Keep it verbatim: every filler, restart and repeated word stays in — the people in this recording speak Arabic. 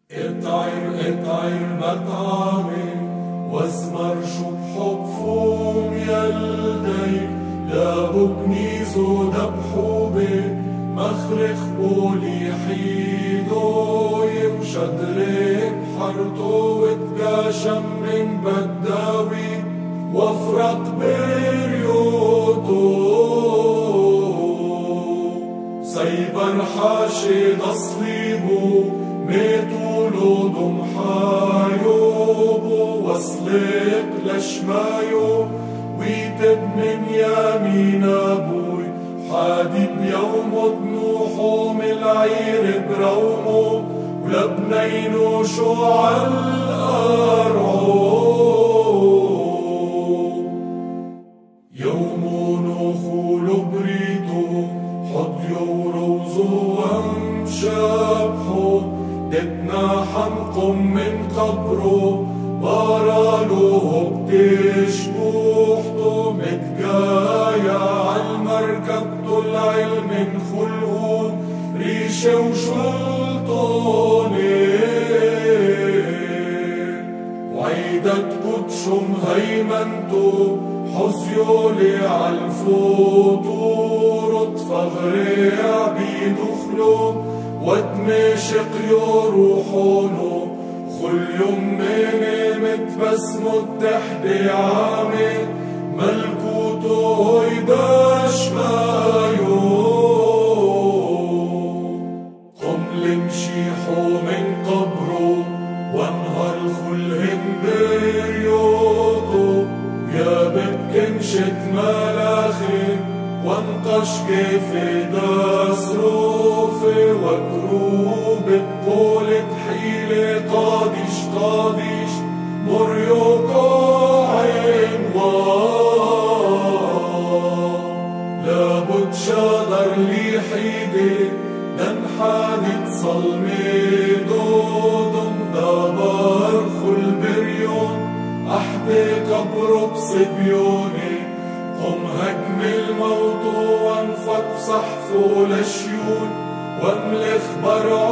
اطعر اطعر مطعمي واسمر شو بحب فوم يلديك لا بكنيزو دبحوبك مخرخ بولي حيدو يمشدري بحرطو وتقاشم من بداوي وافرق بريوتو سيبر حاشد اصليبو ميتولو ضمحايوبو وصلق لشمايو ويتب من يمين ابوي حادي بيومو بنوحو من العير برومو ولبنينو شو عالقرعو يومو نوخولو بريتو حضيو روزو ومشابحو دتنا حنقم من قبرو بارالو بتشبوحتو متقايا عالمركب طلعل من خلقو ريشة وشلطوني وعيدت قدشم هيمنتو حزيولي عالفوتور فغري عبيد خلو ودمشق يروحونو خل يميني متبسمو تحدي عامي ملكوتو هيداش مايو قم لمشيحو من قبرو وانهر خلهم بريوتو يا بكنشت ملاخي وانقش كيف داسروفي وكروب بقولة حيلة قادش قادش مريوكو عنوان لابد شادر لي حيدي دنحادت صلمي دودن دابار خل بريون أحدي قبرو بصبيوني قم هكم الموت وانفق صحفه لشيون واملخ برع